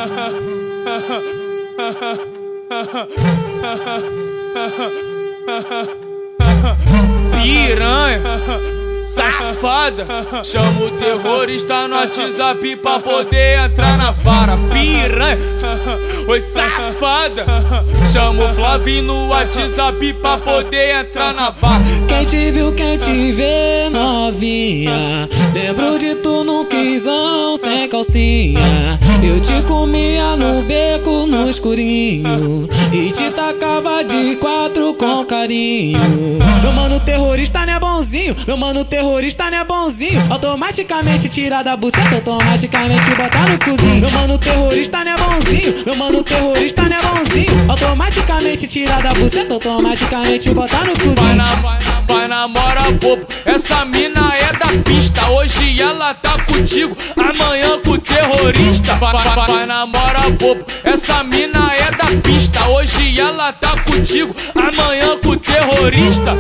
Piranha, safada, chama o terrorista no WhatsApp pra poder entrar na vara. Piranha, oi safada, chama o Flavinho no WhatsApp pra poder entrar na vara. Quem te viu, quem te vê, novinha, lembro de tu no quinzão sem calcinha. Eu te comia no beco, no escurinho, e te tacava de quatro com carinho. Meu mano terrorista não é bonzinho, meu mano terrorista não é bonzinho. Automaticamente tira da buceta, automaticamente botar no cozinho. Meu mano terrorista não é bonzinho, meu mano terrorista não é bonzinho. Automaticamente tira da buceta, automaticamente botar no cozinho. Vai namora bobo, essa mina é da pista. Hoje ela tá contigo, amanhã com o terrorista. Vai namora bobo, essa mina é da pista. Hoje ela tá contigo, amanhã com o terrorista.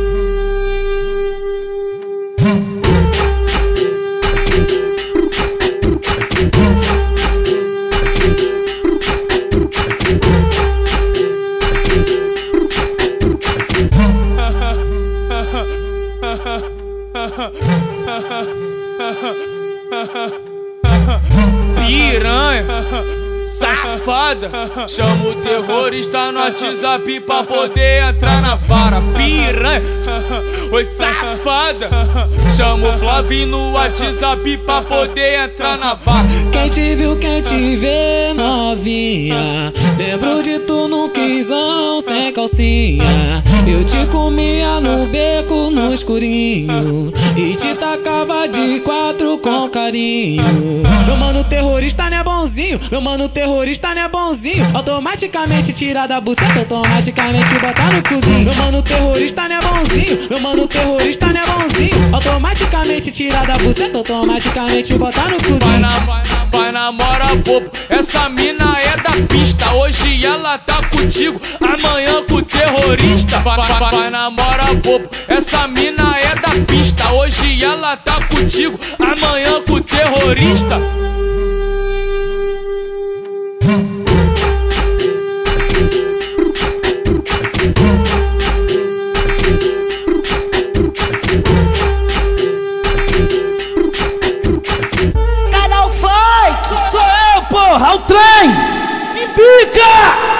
Piranha, safada, chama o terrorista no WhatsApp pra poder entrar na vara. Piranha, oi safada, chama o Flavinho no WhatsApp pra poder entrar na vara. Quem te viu, quem te vê, novinha, lembro de tu no quinzão sem calcinha. Eu te comia no beco, no escurinho, e te tacava de quatro com carinho. Meu mano terrorista não é bonzinho, meu mano terrorista não é bonzinho. Automaticamente tira da buceta, automaticamente botar no cozinho. Meu mano terrorista não é bonzinho, meu mano terrorista não é bonzinho. Automaticamente tira da buceta, automaticamente botar no cozinho. Vai namora bobo, essa mina é da pista. Hoje ela tá contigo, amanhã com o terrorista. Vai namora bobo, essa mina é da pista. Hoje ela tá contigo, amanhã com o terrorista. Canal Fight, sou eu, porra, o trem, me pica!